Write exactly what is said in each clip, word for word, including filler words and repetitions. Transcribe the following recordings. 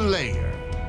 Slayer.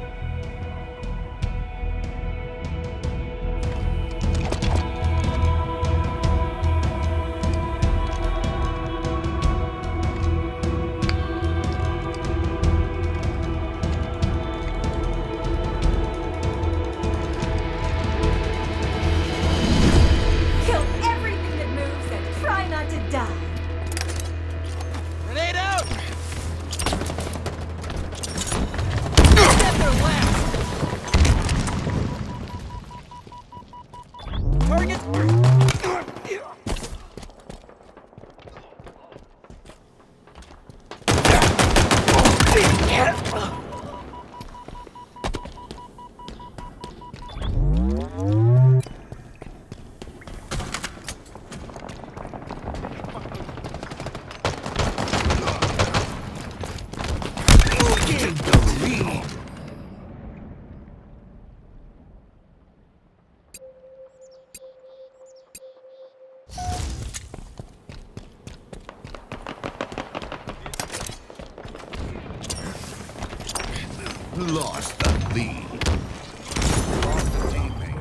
Lost the lead. Lost a teammate.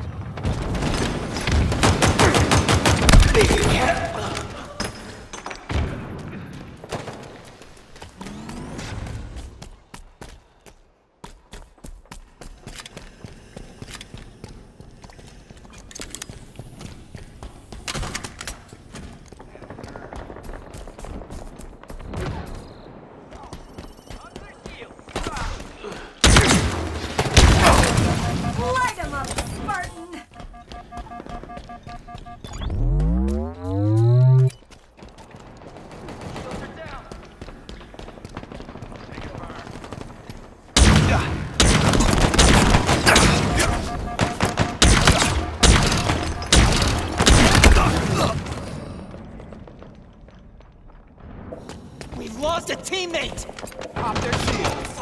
We've lost a teammate! Pop their shields.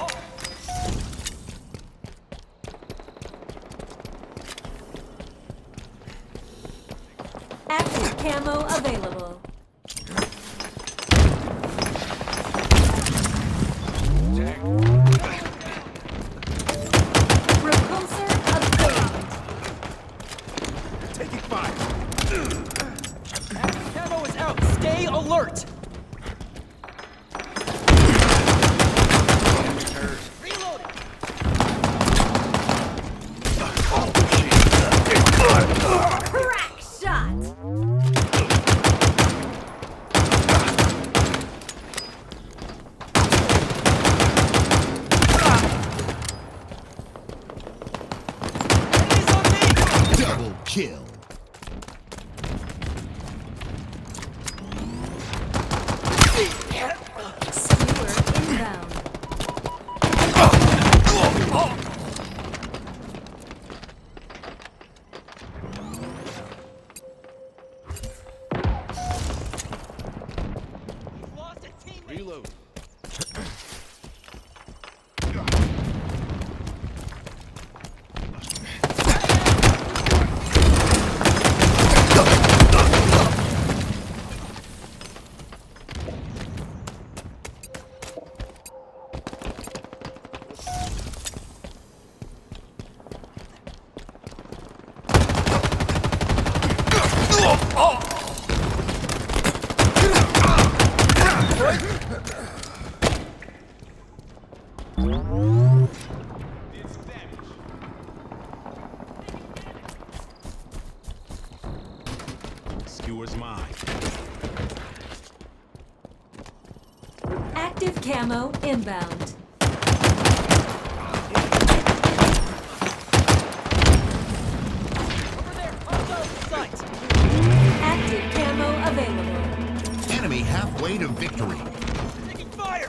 Active camo available. Repulsor obtained. Taking fire. Active camo is out. Stay alert. Kill. Skewer inbound. Reload. Skewer's mine. Active camo inbound. Over there, hostile sight. Active camo available. Enemy halfway to victory. Taking fire.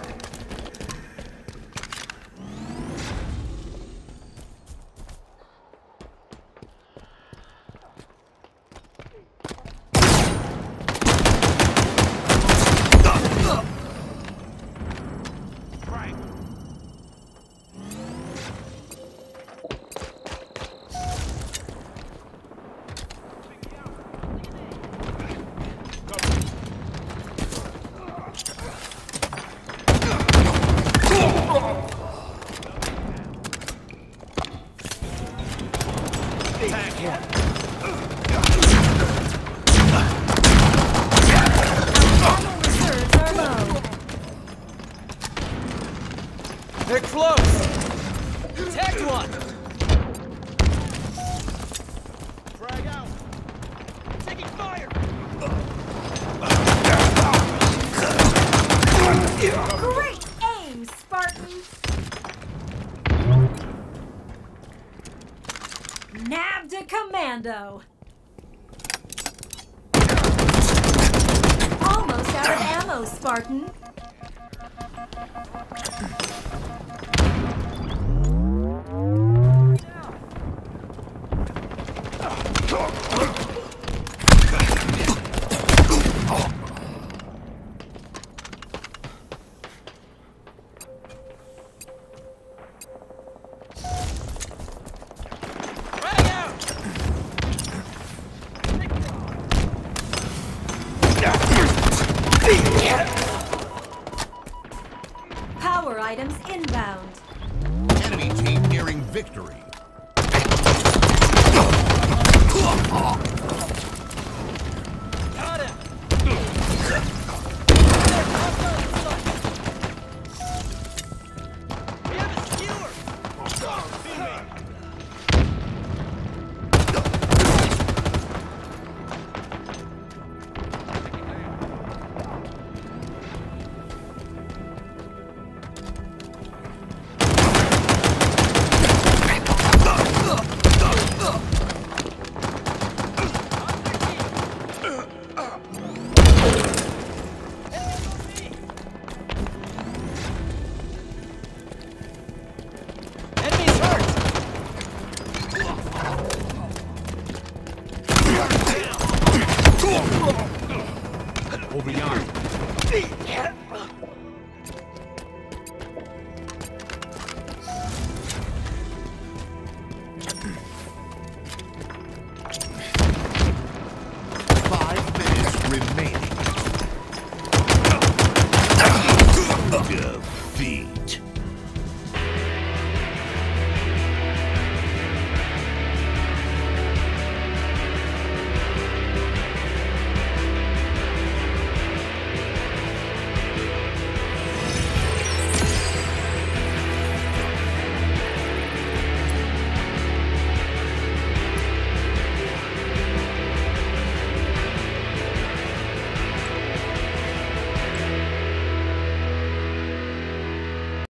Attack him. Ammo reserves are low. They're close. Tagged one. Frag out. Taking fire. Great aim, Spartans! Nabbed a commando! Almost out of ammo, Spartan! Power items inbound. Enemy team nearing victory. Got him. We have a skewer. Enemy's hurt. Over yonder.